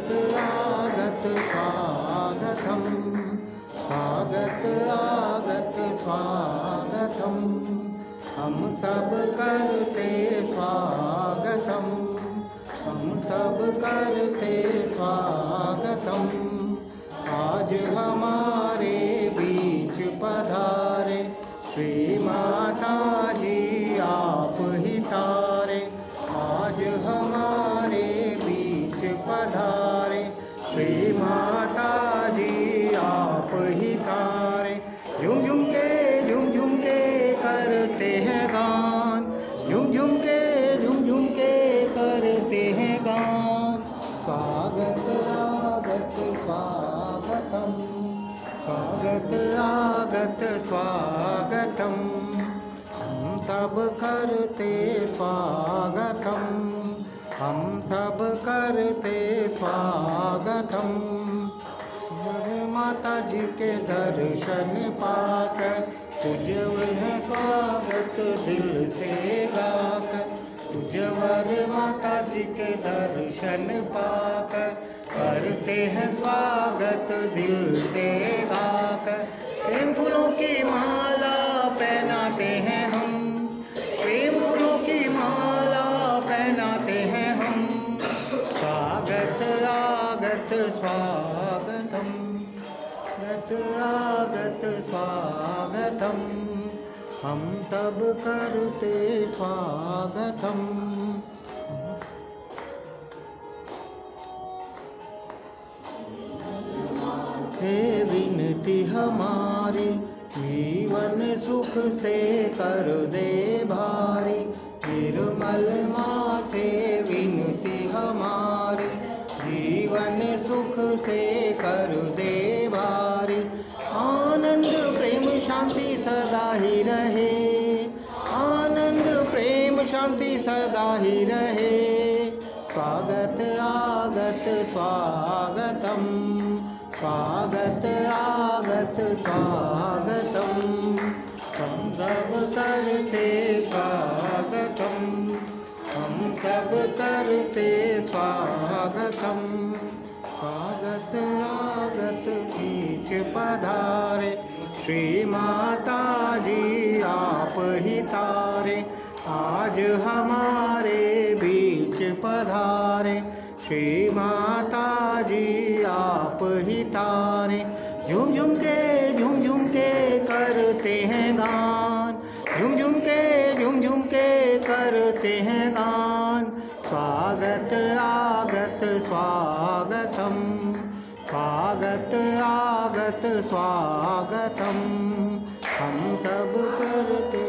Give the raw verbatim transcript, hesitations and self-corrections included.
स्वागत आगत स्वागतम, स्वागत आगत स्वागतम, हम सब करते स्वागतम, हम सब करते स्वागतम। आज हमारे बीच पधारे श्री माता जी आप ही तारे, आज हमारे बीच पधारे श्री माता जी आप ही तारे। झुम झुम के झुम झुम के करते हैं गान, झुम झुम के झुम झुम के करते हैं गान। स्वागत आगत स्वागतम, स्वागत आगत स्वागतम, हम सब करते स्वागतम, हम सब करते स्वागतम। माता जी के दर्शन पाकर तुझवर स्वागत दिल से गाकर, तुझवर माता जी के दर्शन पाकर करते हैं स्वागत दिल से गाकर। प्रेम फूलों की माला पहनाते हैं हम, प्रेम फूलों की माला पहनाते हैं हम। स्वागत आगत स्वागतम, स्वागत आगत स्वागतम, हम सब करते स्वागतम। से विनती हमारी जीवन सुख से कर दे भारी, निर्मल माँ से विनती हमारी जीवन सुख से कर दे भारी। आनंद प्रेम शांति सदा ही रहे, आनंद प्रेम शांति सदा ही रहे। स्वागत आगत स्वागतम, स्वागत आगत स्वागतम, हम सब करते स्वागतम, हम सब करते स्वागतम। स्वागत आगत बीच पधारे श्री माता जी आप ही तारे, आज हमारे बीच पधारे श्री माता जी आप ही तारे। झुम झुम के झुम झुम के करते हैं गान, झुम झुम के झुम झुम के करते हैं गान। स्वागत आगत स्वागतम, स्वागत आगत स्वागतम, हम सब करते